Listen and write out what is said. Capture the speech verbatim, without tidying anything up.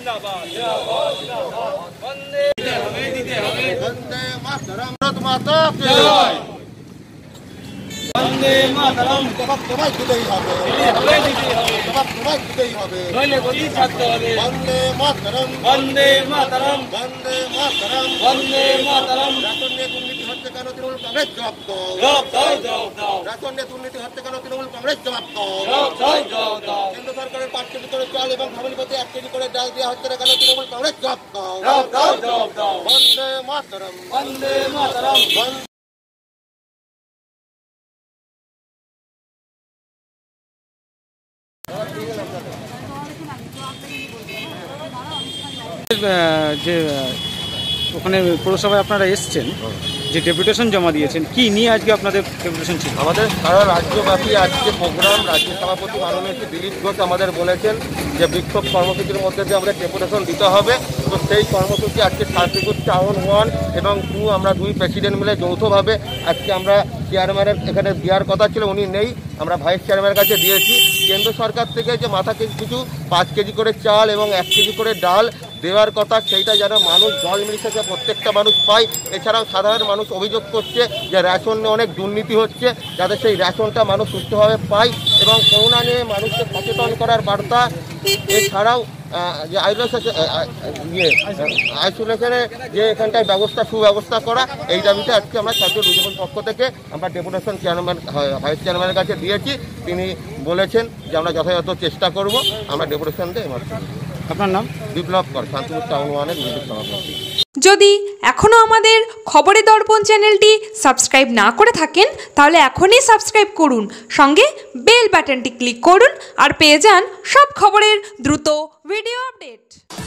वंदे मातरम भारत माता की जय वंदे मातरम जवाब তোমায় দিতেই হবে হবে দিতেই হবে জবাব তোমায় দিতেই হবে নইলে গতি ছাড়তে হবে वंदे मातरम वंदे मातरम वंदे मातरम वंदे मातरम রাশন নিয়ে দুর্নীতি হচ্ছে কেন তৃণমূল কংগ্রেস জবাব দাও জবাব দাও জবাব দাও রাশন নিয়ে দুর্নীতি হচ্ছে কেন তৃণমূল কংগ্রেস জবাব দাও জবাব দাও জবাব দাও কেন্দ্র সরকারের পাঁচ কেজি করে চাল এবং ফ্যামিলি প্রতি এক কেজি করে ডাল দেওয়া হচ্ছে না কেন তৃণমূল কংগ্রেস জবাব দাও জবাব দাও জবাব দাও वंदे मातरम वंदे मातरम যে ওখানে পৌরসভায় আপনারা এসছেন যে ডেপুটেশন জমা দিয়েছেন কি নিয়ে আজকে আপনাদের ডেপুটেশন ছিল? আমাদের সারা রাজ্যব্যাপী আজকে প্রোগ্রাম রাজ্য সভাপতি মাননীয় শ্রী দিলীপ ঘোষ আমাদের বলেছেন যে বিক্ষোভ কর্মসূচির মধ্যে দিয়ে আমাদের ডেপুটেশন দিতে হবে। তো সেই কর্মসূচি আজকে শান্তিপুর টাউন ওয়ান এবং টু আমরা দুই প্রেসিডেন্ট মিলে যৌথভাবে আজকে আমরা চেয়ারম্যানের এখানে দেওয়ার কথা ছিল, উনি নেই, আমরা ভাইস চেয়ারম্যানের কাছে দিয়েছি। কেন্দ্র সরকার থেকে যে মাথা কিছু পাঁচ কেজি করে চাল এবং এক কেজি করে ডাল দেওয়ার কথা সেইটা যেন মানুষ জল মিশে প্রত্যেকটা মানুষ পায়। এছাড়াও সাধারণ মানুষ অভিযোগ করছে যে রেশন নিয়ে অনেক দুর্নীতি হচ্ছে, যাতে সেই রেশনটা মানুষ সুষ্ঠুভাবে পায় এবং করোনা নিয়ে মানুষকে সচেতন করার বার্তা। এছাড়াও যে আইসোলেশন ইয়ে আইসোলেশনের যে এখানটায় ব্যবস্থা সুব্যবস্থা করা, এই দাবিতে আজকে আমরা ছাত্র বিজেপির পক্ষ থেকে আমরা ডেপুটেশন চেয়ারম্যান ভাইস চেয়ারম্যানের কাছে দিয়েছি। তিনি বলেছেন যে আমরা যথাযথ চেষ্টা করব, আমরা ডেপুটেশন দিয়ে এমার্জি। আপনার নাম? বিপ্লব কর, শান্তিপুর টাউন ওয়ানের বিজেপি সভাপতি। যদি এখনও আমাদের খবরের দর্পণ চ্যানেলটি সাবস্ক্রাইব না করে থাকেন তাহলে এখনই সাবস্ক্রাইব করুন, সঙ্গে বেল বাটনটি ক্লিক করুন আর পেয়ে যান সব খবরের দ্রুত ভিডিও আপডেট।